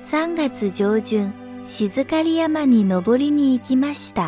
3月上旬、静狩山に登りに行きました。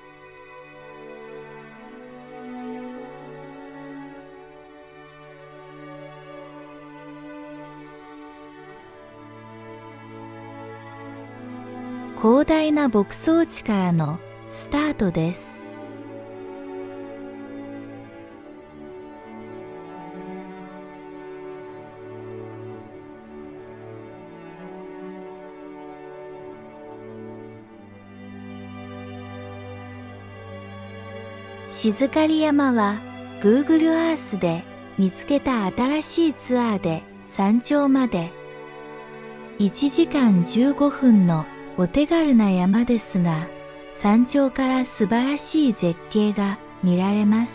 広大な牧草地からのスタートです。静狩山は Google Earth で見つけた新しいツアーで山頂まで1時間15分のお手軽な山ですが、山頂から素晴らしい絶景が見られます。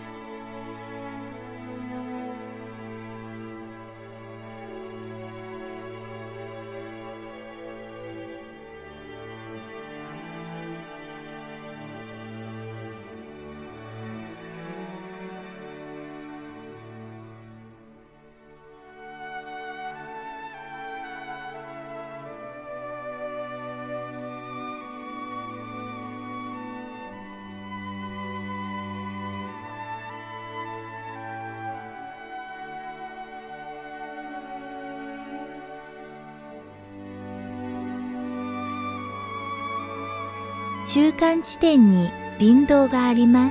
中間地点に林道があります。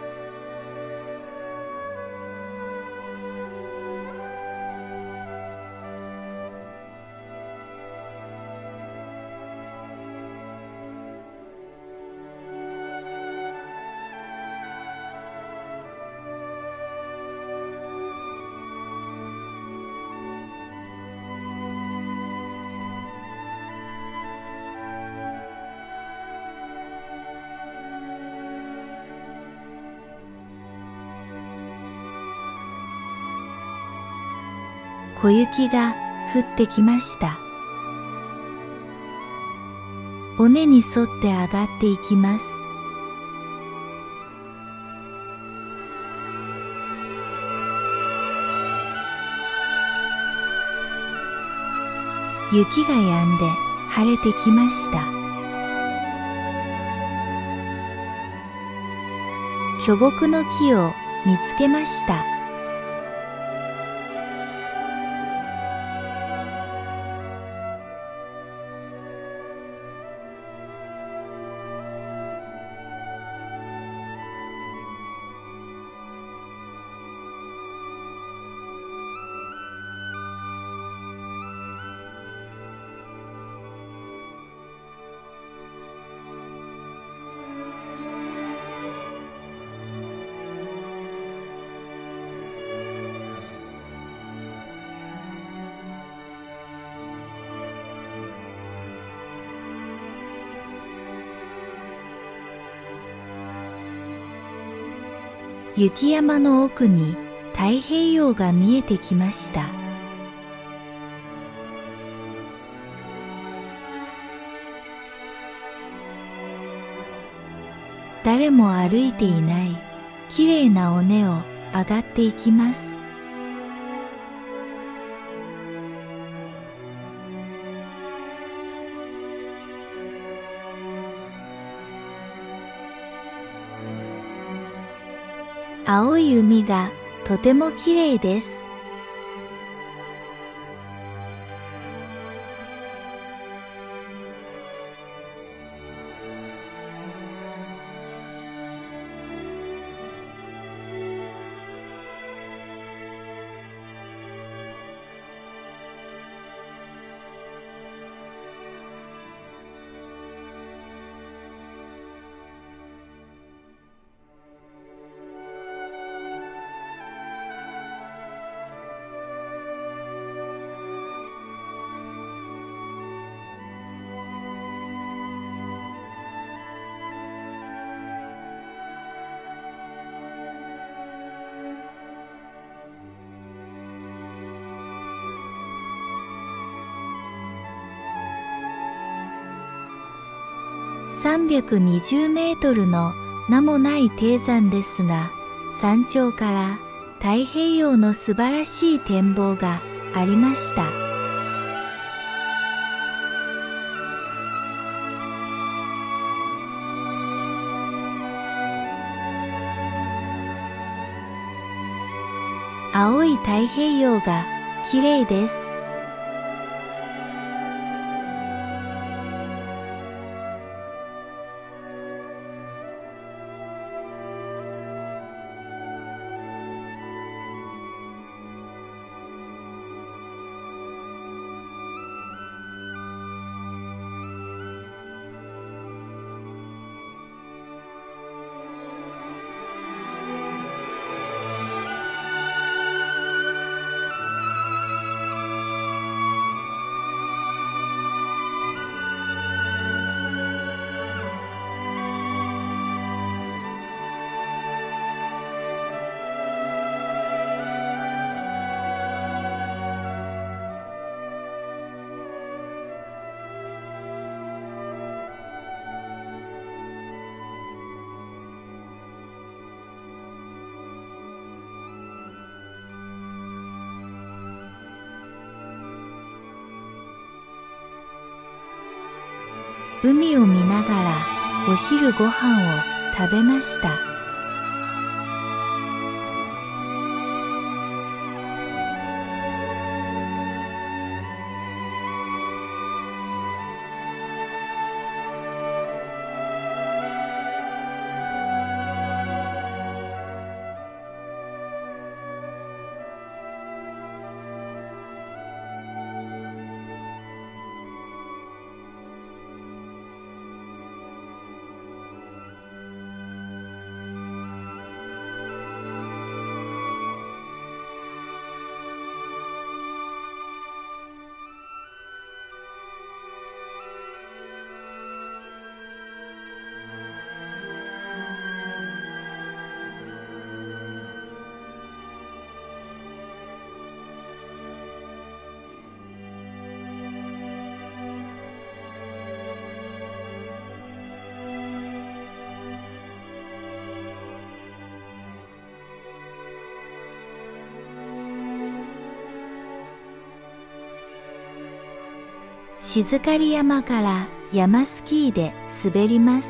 小雪が降ってきました。尾根に沿って上がっていきます。雪が止んで晴れてきました。巨木の木を見つけました。雪山の奥に太平洋が見えてきました。誰も歩いていないきれいな尾根を上がっていきます。青い海がとてもきれいです。320メートルの名もない低山ですが、山頂から太平洋の素晴らしい展望がありました。 青い太平洋がきれいです。海を見ながらお昼ご飯を食べました。静狩山から山スキーで滑ります。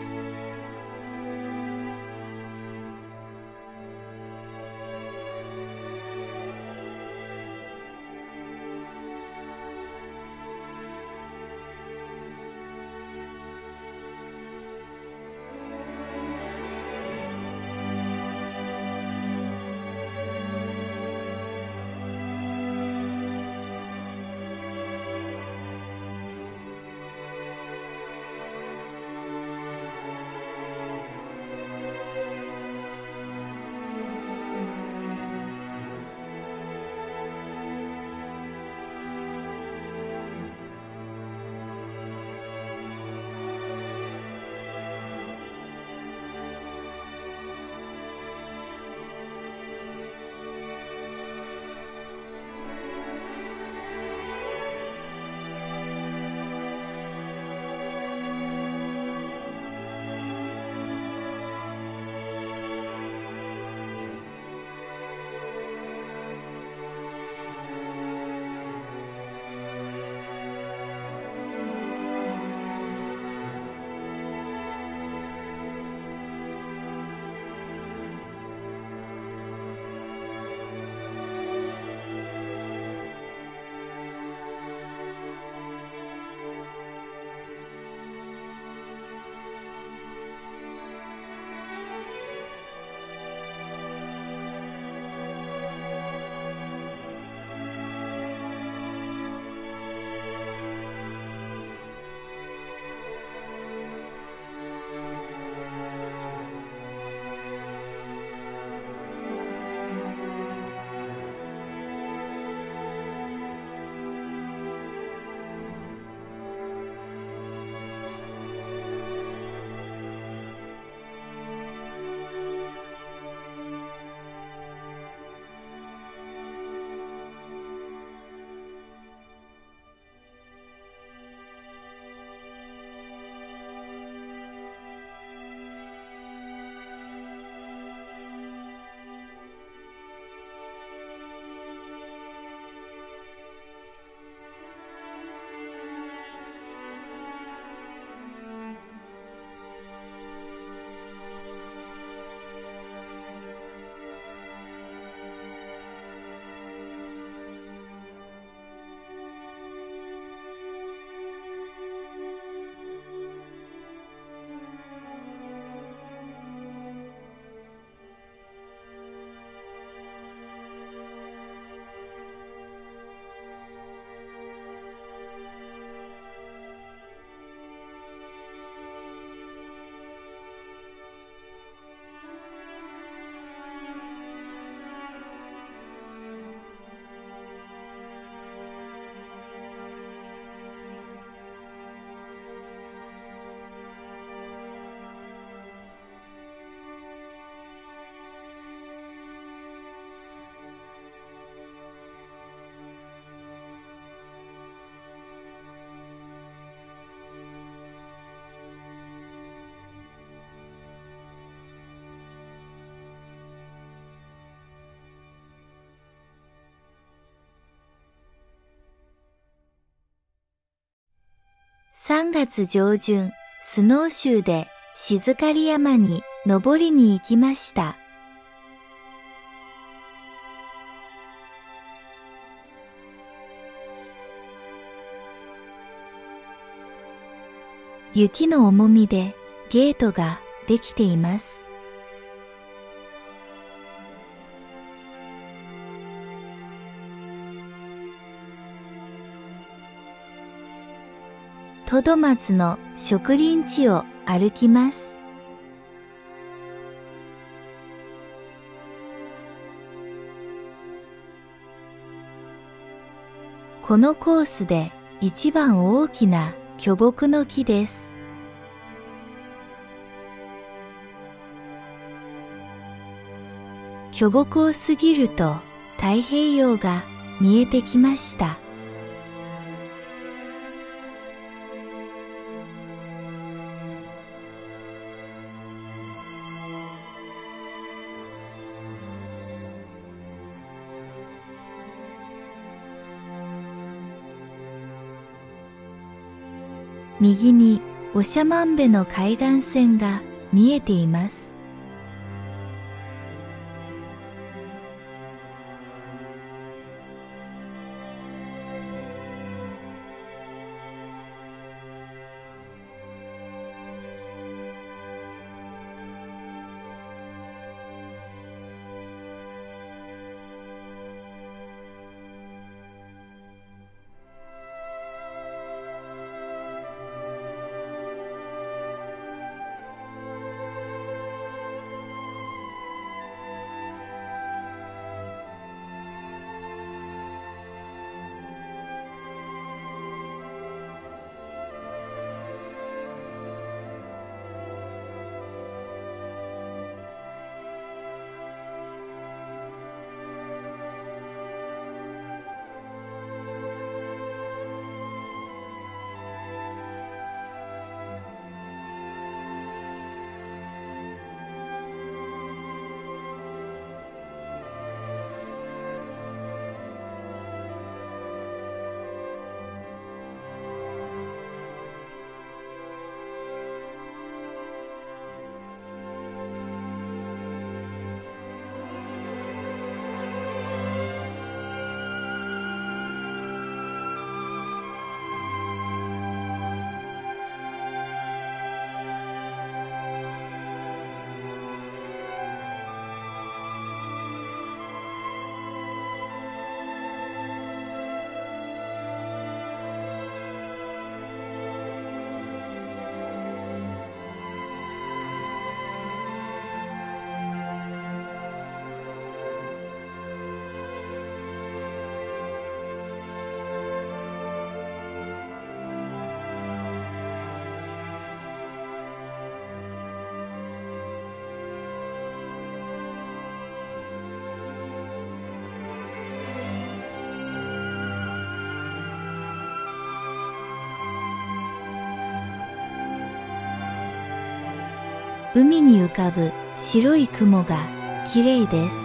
3月上旬、スノーシューで静狩山に登りに行きました。雪の重みでゲートができています。トドマツの植林地を歩きます。このコースで一番大きな巨木の木です。巨木を過ぎると太平洋が見えてきました。右に長万部の海岸線が見えています。海に浮かぶ白い雲がきれいです。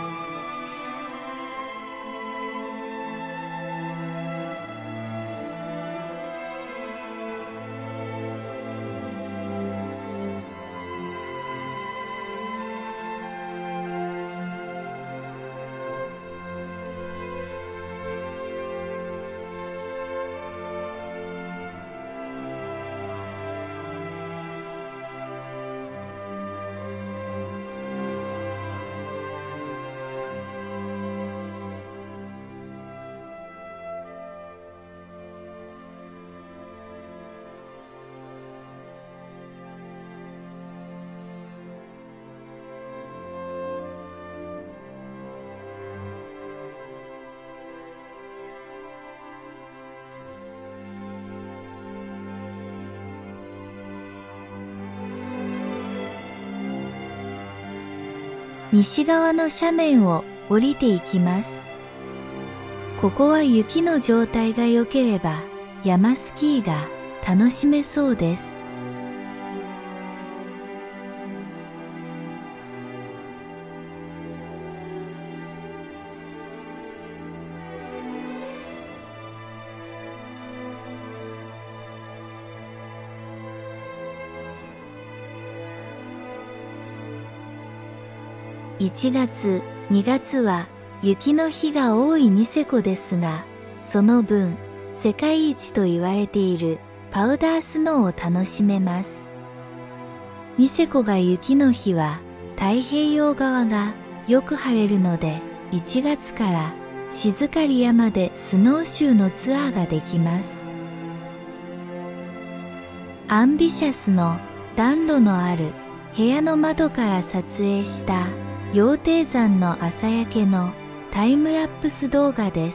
西側の斜面を降りていきます。ここは雪の状態が良ければ山スキーが楽しめそうです。 1月、2月は雪の日が多いニセコですが、その分、世界一と言われているパウダースノーを楽しめます。ニセコが雪の日は太平洋側がよく晴れるので、1月から静狩山でスノーシューのツアーができます。アンビシャスの暖炉のある部屋の窓から撮影した羊蹄山の朝焼けのタイムラップス動画です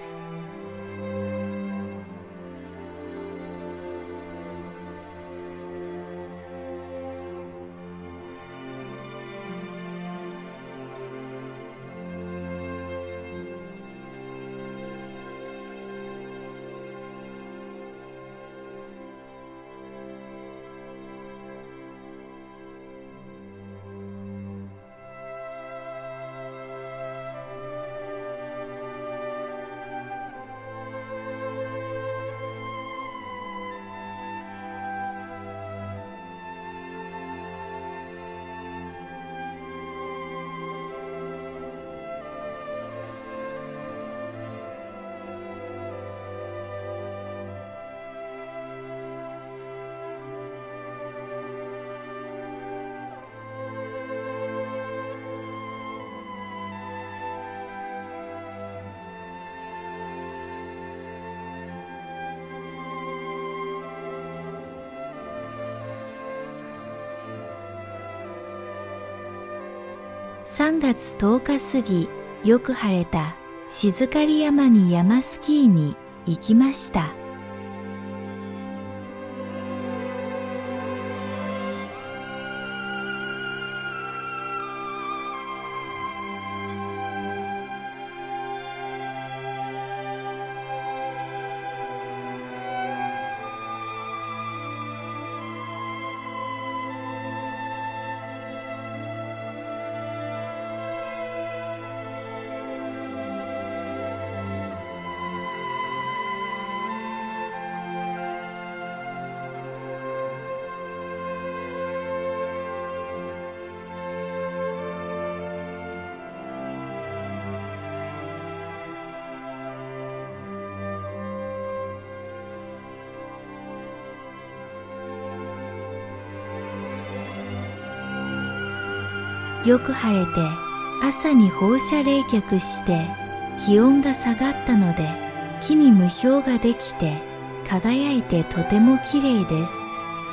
。3月10日過ぎ、よく晴れた静狩山に山スキーに行きました。よく晴れて、朝に放射冷却して気温が下がったので、木に霧氷ができて輝いてとてもきれいです。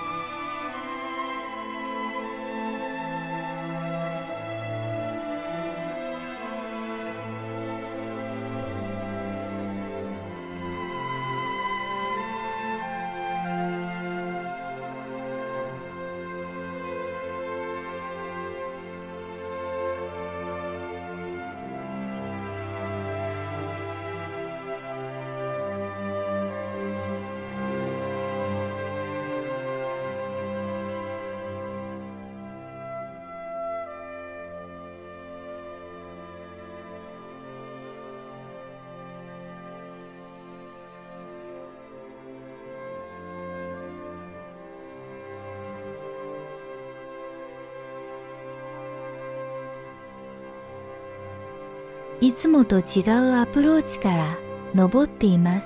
いつもと違うアプローチから登っています。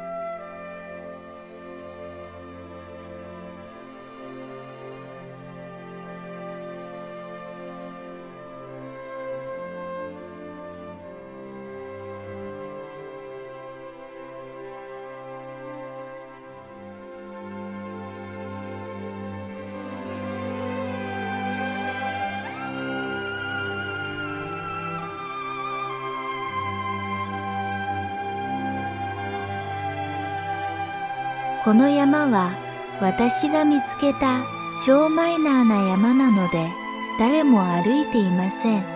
この山は私が見つけた超マイナーな山なので誰も歩いていません。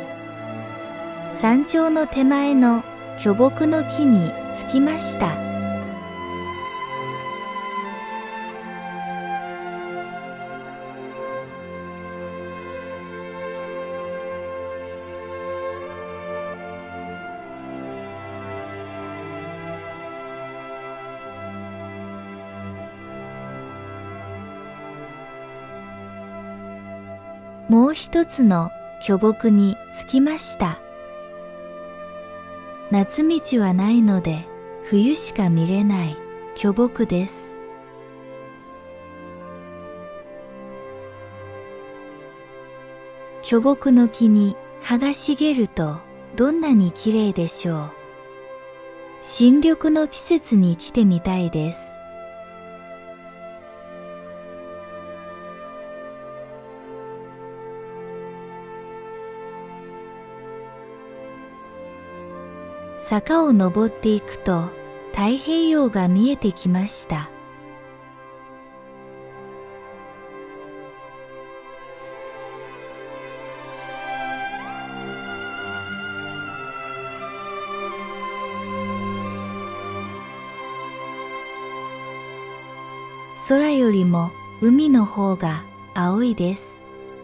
山頂の手前の巨木の木に着きました。もう一つの巨木に着きました。夏道はないので、冬しか見れない巨木です。巨木の木に葉が茂るとどんなに綺麗でしょう。新緑の季節に来てみたいです。坂を登っていくと太平洋が見えてきました。空よりも海の方が青いです。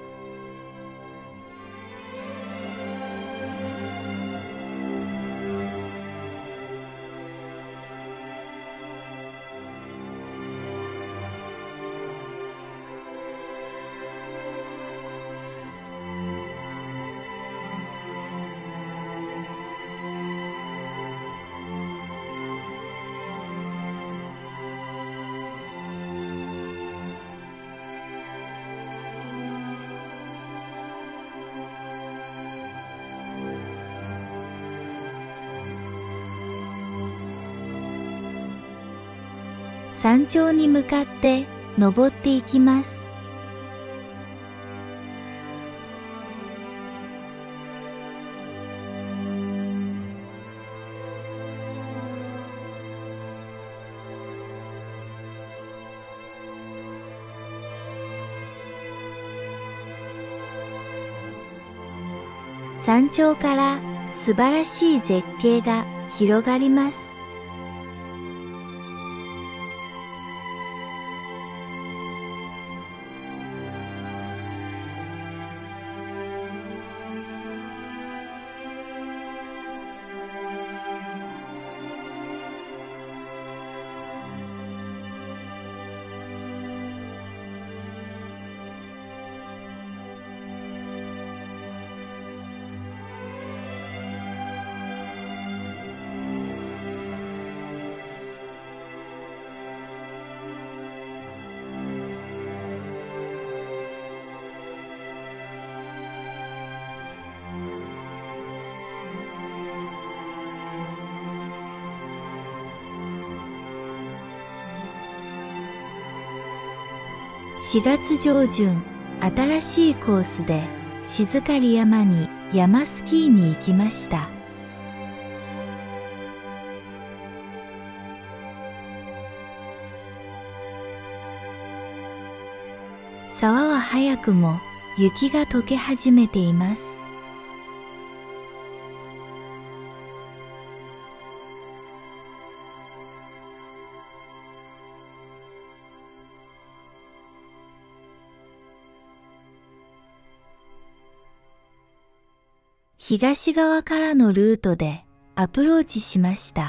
山頂に向かって登っていきます。山頂から素晴らしい絶景が広がります。4月上旬、新しいコースで静狩山に山スキーに行きました。沢は早くも雪が溶け始めています。東側からのルートでアプローチしました。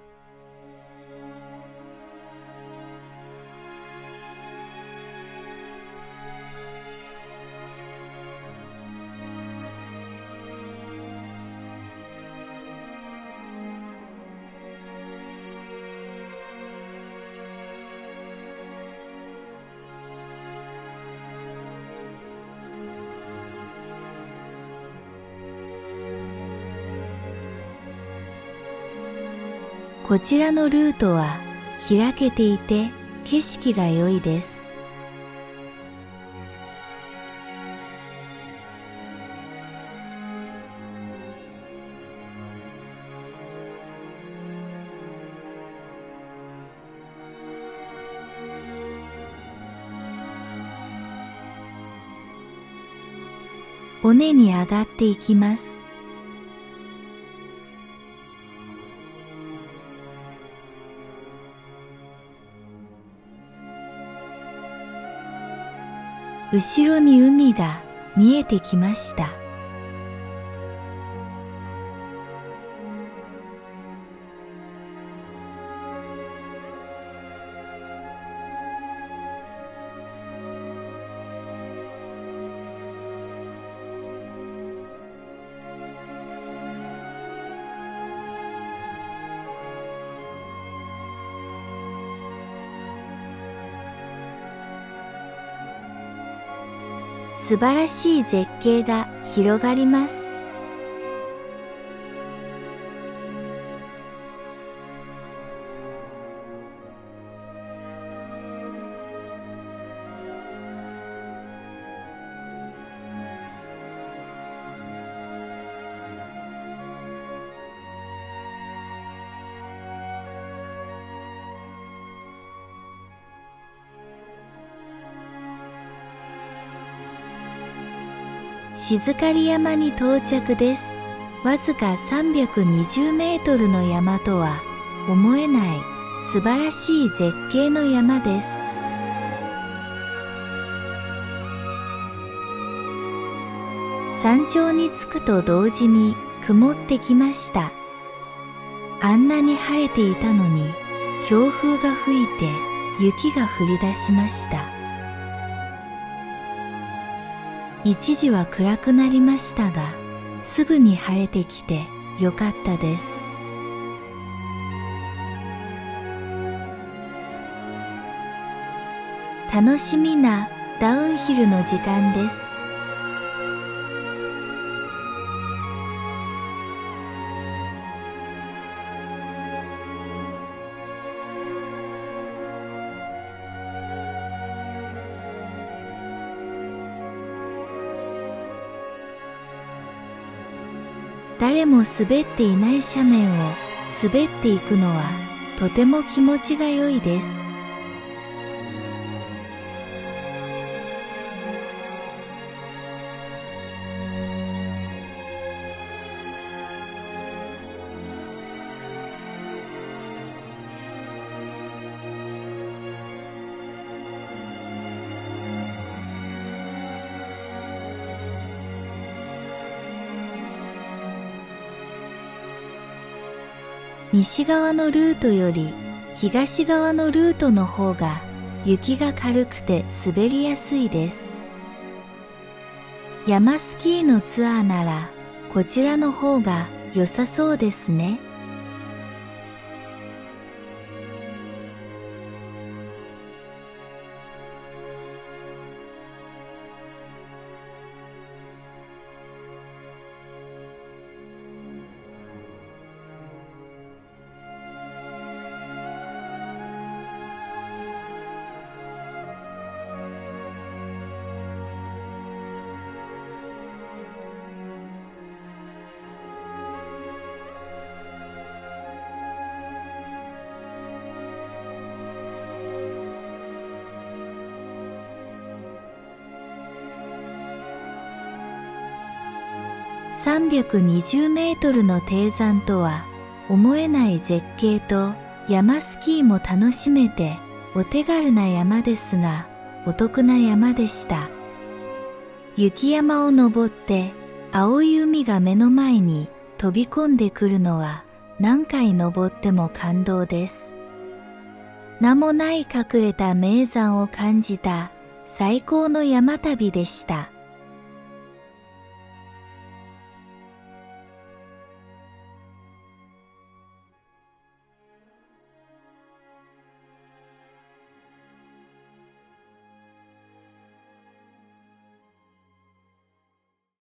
こちらのルートは開けていて景色が良いです。尾根に上がっていきます。後ろに海が見えてきました。 素晴らしい絶景が広がります。静刈山に到着です。わずか320メートルの山とは思えない素晴らしい絶景の山です。山頂に着くと同時に曇ってきました。あんなに晴れていたのに強風が吹いて雪が降り出しました。一時は暗くなりましたが、すぐに晴れてきてよかったです。楽しみなダウンヒルの時間です。誰も滑っていない斜面を滑っていくのはとても気持ちが良いです。西側のルートより東側のルートの方が雪が軽くて滑りやすいです。山スキーのツアーならこちらの方が良さそうですね。320メートルの低山とは思えない絶景と山スキーも楽しめてお手軽な山ですがお得な山でした。雪山を登って青い海が目の前に飛び込んでくるのは何回登っても感動です。名もない隠れた名山を感じた最高の山旅でした。